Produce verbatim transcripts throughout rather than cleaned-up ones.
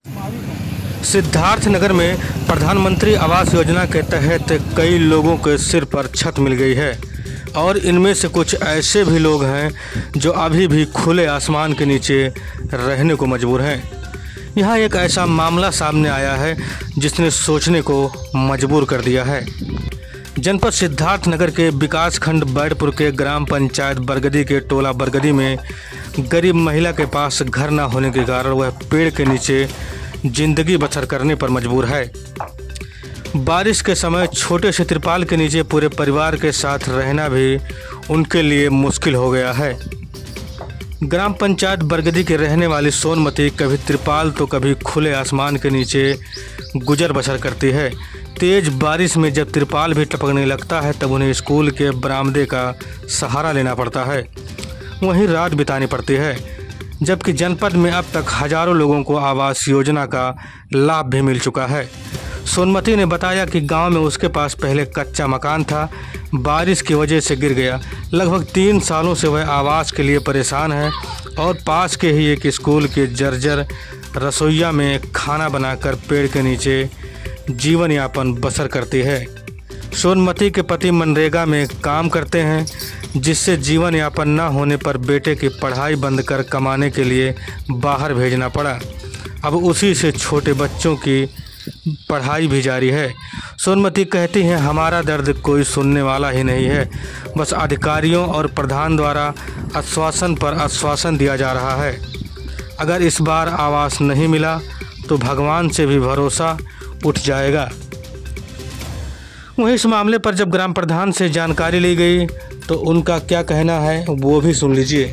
सिद्धार्थ नगर में प्रधानमंत्री आवास योजना के तहत कई लोगों के सिर पर छत मिल गई है और इनमें से कुछ ऐसे भी लोग हैं जो अभी भी खुले आसमान के नीचे रहने को मजबूर हैं। यहाँ एक ऐसा मामला सामने आया है जिसने सोचने को मजबूर कर दिया है। जनपद सिद्धार्थ नगर के विकास खंड बैडपुर के ग्राम पंचायत बरगदी के टोला बरगदी में गरीब महिला के पास घर न होने के कारण वह पेड़ के नीचे जिंदगी बसर करने पर मजबूर है। बारिश के समय छोटे से तिरपाल के नीचे पूरे परिवार के साथ रहना भी उनके लिए मुश्किल हो गया है। ग्राम पंचायत बरगदी के रहने वाली सोनमती कभी तिरपाल तो कभी खुले आसमान के नीचे गुजर बसर करती है। तेज़ बारिश में जब तिरपाल भी टपकने लगता है तब उन्हें स्कूल के बरामदे का सहारा लेना पड़ता है, वहीं रात बितानी पड़ती है। जबकि जनपद में अब तक हजारों लोगों को आवास योजना का लाभ भी मिल चुका है। सोनमती ने बताया कि गांव में उसके पास पहले कच्चा मकान था, बारिश की वजह से गिर गया। लगभग तीन सालों से वह आवास के लिए परेशान है और पास के ही एक स्कूल के जर्जर रसोइया में खाना बनाकर पेड़ के नीचे जीवन यापन बसर करती है। सोनमती के पति मनरेगा में काम करते हैं, जिससे जीवन यापन न होने पर बेटे की पढ़ाई बंद कर कमाने के लिए बाहर भेजना पड़ा। अब उसी से छोटे बच्चों की पढ़ाई भी जारी है। सोनमती कहती हैं, हमारा दर्द कोई सुनने वाला ही नहीं है। बस अधिकारियों और प्रधान द्वारा आश्वासन पर आश्वासन दिया जा रहा है। अगर इस बार आवास नहीं मिला तो भगवान से भी भरोसा उठ जाएगा। वहीं इस मामले पर जब ग्राम प्रधान से जानकारी ली गई तो उनका क्या कहना है वो भी सुन लीजिए।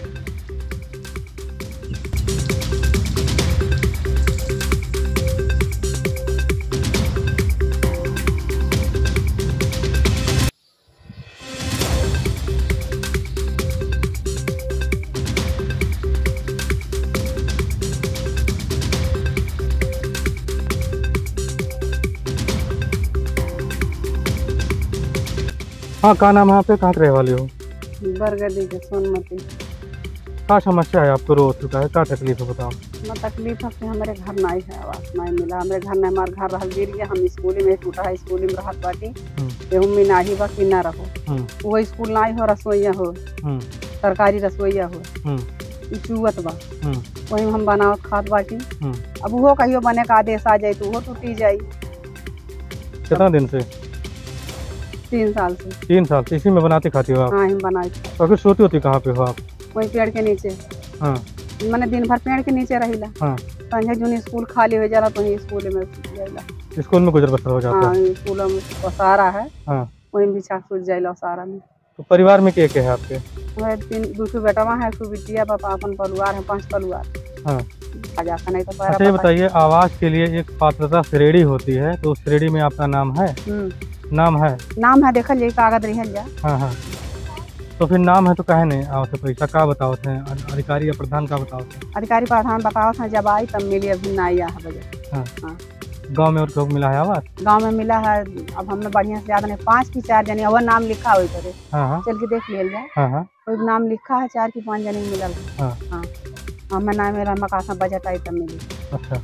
हाँ, क्या नाम है आपके, कहाँ के रहे वाले हो? बरगदी के सोनमती। क्या समस्या है आपको, रो चुका है, क्या तकलीफ है बताओ? ना तकलीफ है कि हमारे घर नहीं है, आवास नहीं मिला। हमारे घर नहीं, हमारे घर रह गिर गया। हम स्कूल में टूटा है, स्कूल में रहत बाटी एहू में नाही बा कि ना रहो। वो स्कूल नहीं हो, रसोईया हो, सरकारी रसोईया हो, चुवत बा वही हम बनावत खात बाटी। अब वो कहियो बने का आदेश आ जाये तो वो टूटी जाये। कितना दिन से? तीन साल से। तीन साल से इसी में बनाते खाती हो आप? हाँ, हम बनाए। तो फिर सोती होती कहाँ पे हो आप? वही पेड़ के नीचे। हाँ, मैंने दिन भर पेड़ के नीचे रहिला। हाँ, संजय जून स्कूल खाली हो जाला तो ही स्कूल में जाइला। स्कूल में गुजर बसर हो जाता है? हाँ, स्कूल में सारा है। हाँ, वही बिछा सूझ जाइला सारा में। तो परिवार में क्या क्या है आपके? वह तीन दूसरे बेटा है, सु बिटिया बापा, अपन परिवार है, पांच परिवार। हाँ, आजा नहीं तो। अच्छा, ये बताइए, आवास के लिए एक पात्रता श्रेणी होती है, तो उस श्रेणी में आपका नाम है? नाम है? नाम है, देखल जाए कागज रहल जा। हाँ हाँ, तो फिर नाम है तो कहे नहीं आओ तो पैसा का बताओ थे? अधिकारी या प्रधान का बताओ थे? अधिकारी प्रधान बताओ था, जब आई तब मिली, अभी ना आया है बजे। हाँ, हाँ। गांव में और लोग मिला है आवास? गांव में मिला है। अब हमने बढ़िया से ज्यादा नहीं, पाँच की चार जने और नाम लिखा हुई करे। हाँ, चल के देख लिया जाए। हाँ, हाँ। कोई नाम लिखा है, चार की पाँच जने मिला। हाँ, हाँ, हमें नाम मेरा मकासा बजट आई तब मिली। अच्छा,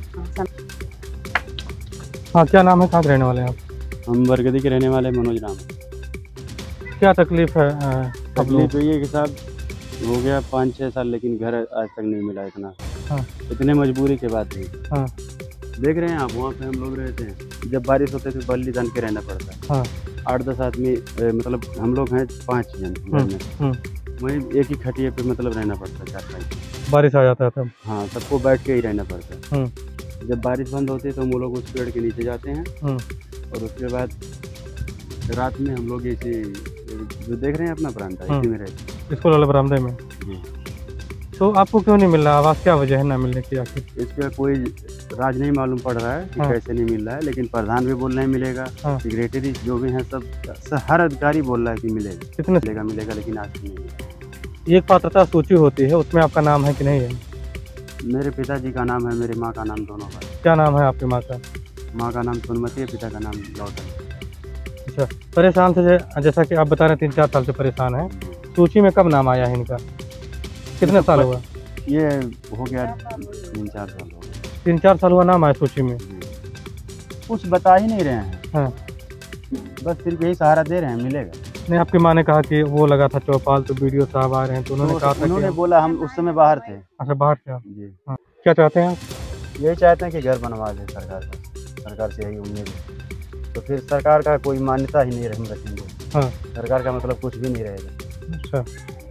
हाँ, क्या नाम है, कहाँ रहने वाले हैं आप? हम बरगदी के रहने वाले मनोज राम। क्या तकलीफ है? तकलीफ ये कि साहब हो गया पाँच छः साल, लेकिन घर आज तक नहीं मिला इतना। हाँ, इतने मजबूरी के बाद भी। हाँ, देख रहे हैं आप, वहाँ पे हम लोग रहते हैं, जब बारिश होते तो बल्ली तान के रहना पड़ता है। हाँ, आठ दस आदमी, मतलब हम लोग हैं पाँच जन घर में, वहीं एक ही खटिए पे मतलब रहना पड़ता है। चार पाँच बारिश आ जाता है तब? हाँ, सबको बैठ के ही रहना पड़ता है। जब बारिश बंद होती है तो हम लोग उस पेड़ के नीचे जाते हैं और उसके बाद रात में हम लोग इसी जो देख रहे हैं अपना बरामदा, इसी में रहते। स्कूल वाले बरामदे में? तो आपको क्यों नहीं मिल रहा आवास, क्या वजह है ना मिलने की आखिर? इसका कोई राज नहीं मालूम पड़ रहा है कि हाँ। कैसे नहीं मिल रहा है, लेकिन प्रधान भी बोल रहे हैं मिलेगा। हाँ। सेक्रेटरी जो भी हैं सब, सब हर अधिकारी बोल रहा है कि मिलेगा। कितने मिलेगा मिलेगा लेकिन आज नहीं। एक पात्रता सूची होती है, उसमें आपका नाम है कि नहीं है? मेरे पिताजी का नाम है, मेरी माँ का नाम, दोनों का। क्या नाम है आपकी माँ का? माँ का नाम सोनमती है, पिता का नाम गौतम। अच्छा, परेशान थे जैसा कि आप बता रहे हैं, तीन चार साल से परेशान है। सूची में कब नाम आया है इनका? कितने साल हुआ? ये हो गया तीन चार साल हो गए। तीन चार साल हुआ नाम है सूची में। कुछ बता ही नहीं रहे हैं। हाँ। बस सिर्फ यही सहारा दे रहे हैं, मिलेगा नहीं। आपकी माँ ने कहा कि वो लगा था चौपाल, तो वीडियो साहब आ रहे हैं, तो उन्होंने तो कहा था उन्होंने कि बोला हम उस समय बाहर थे। अच्छा, बाहर से आप? जी। हाँ। क्या चाहते हैं आप? यही चाहते हैं कि घर बनवा दे सरकार का, सरकार से यही उम्मीद है। तो फिर सरकार का कोई मान्यता ही नहीं हम रखेंगे। हाँ। सरकार का मतलब कुछ भी नहीं रहेगा। अच्छा।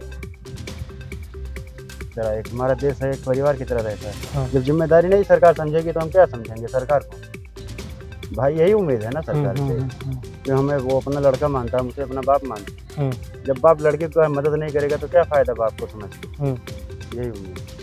तरह एक हमारा देश है, एक परिवार की तरह रहता है। हाँ। जब जिम्मेदारी नहीं सरकार समझेगी तो हम क्या समझेंगे सरकार को? भाई यही उम्मीद है ना सरकार से कि हमें वो अपना लड़का मानता है, मुझे अपना बाप मानता है। जब बाप लड़के को मदद नहीं करेगा तो क्या फायदा बाप को समझ के? यही उम्मीद है।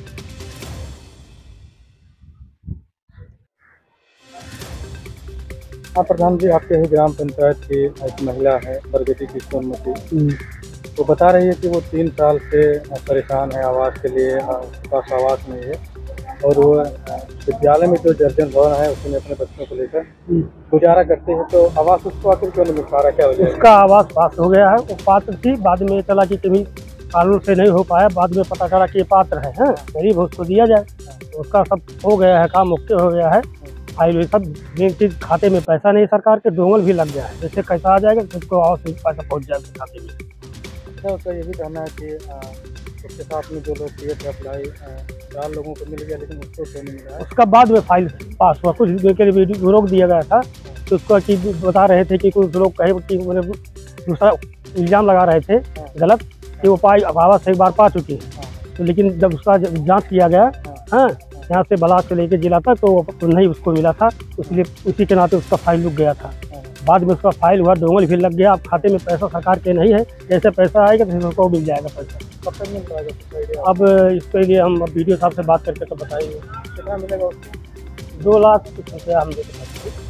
हाँ प्रधान जी, आपके ही ग्राम पंचायत की एक महिला है प्रगति किशोरमती, वो बता रही है कि वो तीन साल से परेशान है आवास के लिए, उसके पास आवास नहीं है, और वो विद्यालय में जो दर्जन भवन है उसमें अपने बच्चों को लेकर गुजारा करते हैं। तो आवास उसको आखिर क्यों नहीं मिल पा रहा, क्या वजह है? उसका आवास पास हो गया है, वो पात्र थी, बाद में चला कि कभी कानून से नहीं हो पाया, बाद में पता चला कि ये पात्र है, हैं गरीब उसको दिया जाए। तो उसका सब हो गया है, काम ओके हो गया है, फाइल सब मेन चीज, खाते में पैसा नहीं सरकार के, डोंगल भी लग गया है, जैसे कैसा आ जाएगा उसको आवास में पैसा पहुँच जाएगा खाते में। अच्छा, उसका ये भी कहना है कि उसके साथ में जो लोग किए थे अप्लाई, चार लोगों को मिल गया, लेकिन उसको क्यों नहीं मिला है? उसका बाद में फाइल पास हुआ, कुछ दिन के लिए वीडियो रोक दिया गया था, तो उसको कि बता रहे थे कि कुछ लोग कहे कि मतलब दूसरा इल्ज़ाम लगा रहे थे गलत कि वो पाई आवास एक बार पा चुकी है। तो लेकिन जब उसका जांच किया गया, हाँ यहाँ से बलाक से लेकर जिला तक, तो नहीं उसको मिला था, इसलिए उसी के नाते उसका फाइल रुक गया था। बाद में उसका फाइल हुआ, डोंगल भी लग गया, अब खाते में पैसा सरकार के नहीं है, जैसे पैसा आएगा तो उसको मिल जाएगा पैसा। कब तक मिल पाएगा? अब इसके लिए हम वीडियो साहब से बात करके तो बताएंगे कितना मिलेगा? दो लाख कुछ रुपया हम दे सकते हैं।